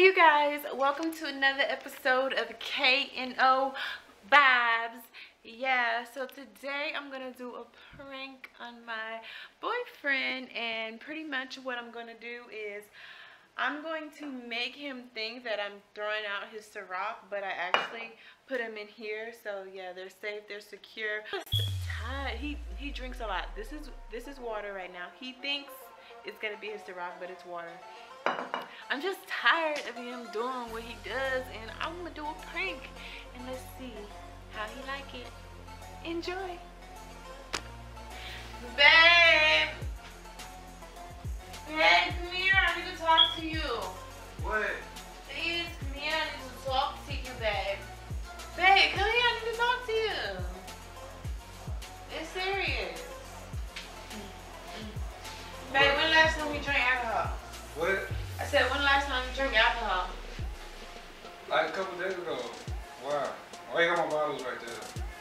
you guys, welcome to another episode of K&O Vibes. Yeah, so today I'm gonna do a prank on my boyfriend, and pretty much what I'm gonna do is I'm going to make him think that I'm throwing out his Ciroc, but I actually put him in here. So yeah, they're safe, they're secure. He drinks a lot. This is water right now. He thinks it's gonna be his Ciroc, but it's water. I'm just tired of him doing what he does, and I'm gonna do a prank, and let's see how he like it. Enjoy. Babe! Hey, come here, I need to talk to you. What? Please, come here, I need to talk to you, babe. Babe, come here, I need to talk to you. It's serious. Babe, when last time you drank alcohol? What? I said, when last time you drank alcohol? Like a couple days ago. Wow. Why you got my bottles right there?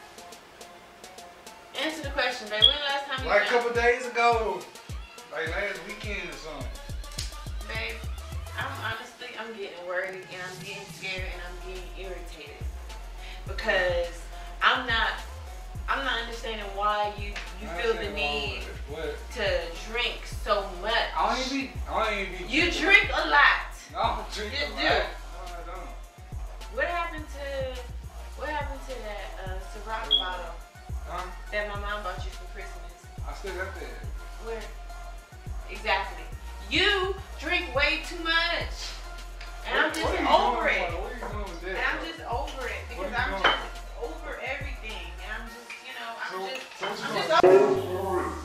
Answer the question, babe. When last time you like drank? a couple days ago. Like last weekend or something. Babe, I'm getting worried, and I'm getting scared, and I'm getting irritated. Because I'm not understanding why you feel the need to drink so much. I don't even be You drink a lot. No, I don't drink a lot. No, I don't. What happened to that Ciroc bottle that my mom bought you for Christmas? I still got that. Where? Exactly. You drink way too much. And I'm just over it. What are you doing with that? And I'm just over it because I'm just over everything. And I'm just, you know, I'm just over it.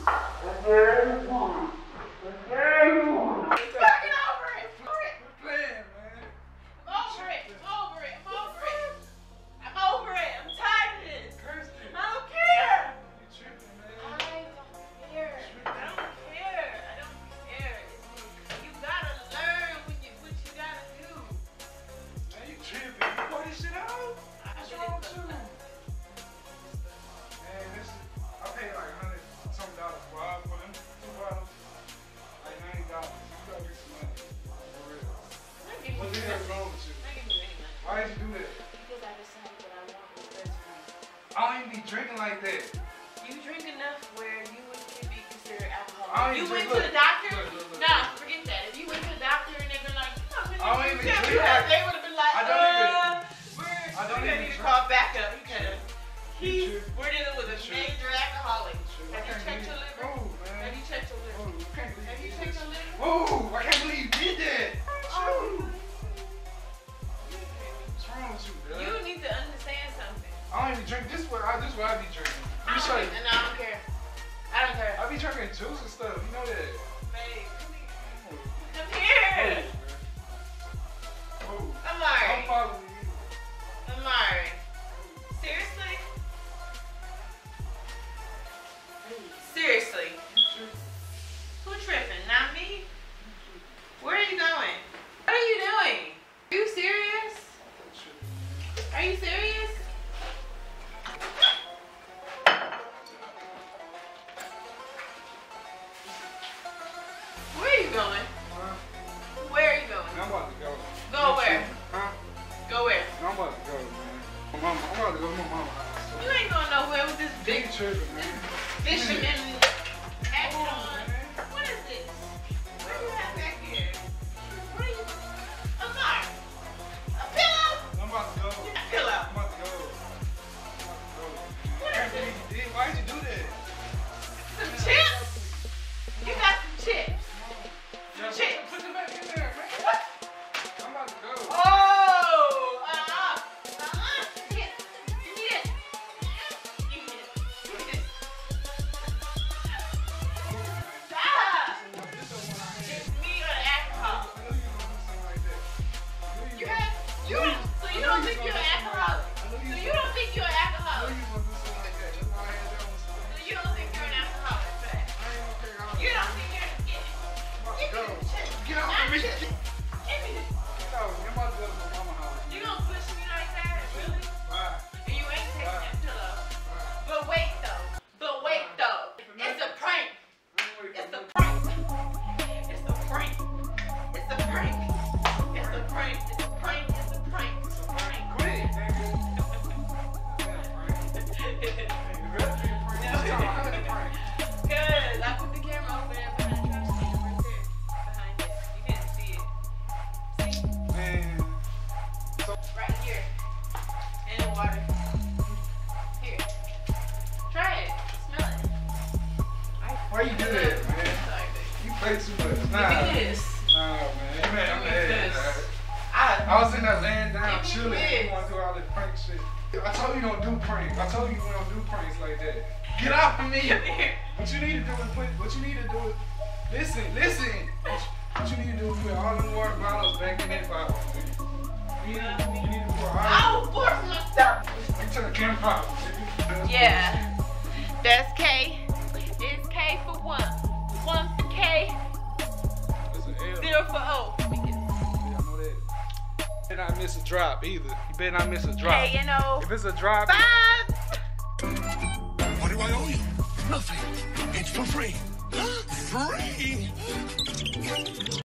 Fucking over it. Quit playing, man. I'm over it. I'm over it. I'm tired of this. Kirsten. I don't care. You tripping, man. I don't care. You gotta learn what you gotta do. Man, you tripping. You pour this shit out? What's wrong with you? Man, I paid like $100-something for them 2 bottles. Like $90. You gotta get some money. For real. What the hell is wrong with you? Why did you do that? Because I decided that I want what's best for you. I don't even be drinking like that. You drink enough where you wouldn't be considered I alcoholic. don't You even went drink- to the doctor? look. Nah, forget that. If you went to the doctor and they've been like, I don't even drink like- they would have been like, I don't even- I don't even need to drink. call back up because You we're dealing with a major alcoholic. Have you checked your liver? Oh, man. Have you checked your liver? Oh, I can't believe Have you you checked did your this. liver? Whoa, I can't believe you did that. Oh. What's wrong with you, girl? You need to understand something. I don't even drink this way. This way I be drinking. I don't care. I don't care. I be drinking juice and stuff. You know that. Babe, come here. Oh. Amari. I'm following you. Amari. Seriously? Seriously. Who tripping? Not me? Where are you going? What are you doing? Are you serious? Are you serious? Where are you going? Huh? Where are you going? I'm about to go. Go where? Huh? Go where? I'm about to go, man. I'm about to go to my mama's house. You ain't going nowhere with this big Big tripping, man. fisherman hat on. What is this? What do you have back here? What are you? Amar, a pillow? I'm about to go. Get a pillow. I'm about to go. What is this? Why did you do that? Some chips? You got some chips. Some chips. Put them back in there, man. What? I'm about to go. Oh! Here. Give me this. Give me this. Give me this. How you do that, man? You play too much. Nah. Give me this. Nah, man. I'm mad. I was in there laying down chilling. You want to do all this prank shit. I told you don't do pranks. I told you we don't do pranks like that. Get off of me. What you need to do is listen. What you need to do is put all them water bottles back in that bottle. You need to pour all. I'll force myself. You turn the camera off. Yeah. That's K. It's K for 1. 1 for K. That's an L. 0 for O. Yeah, I know that. You better not miss a drop either. You better not miss a drop. K&O. If it's a drop. Vibes. What do I owe you? Nothing. It's for free. Free?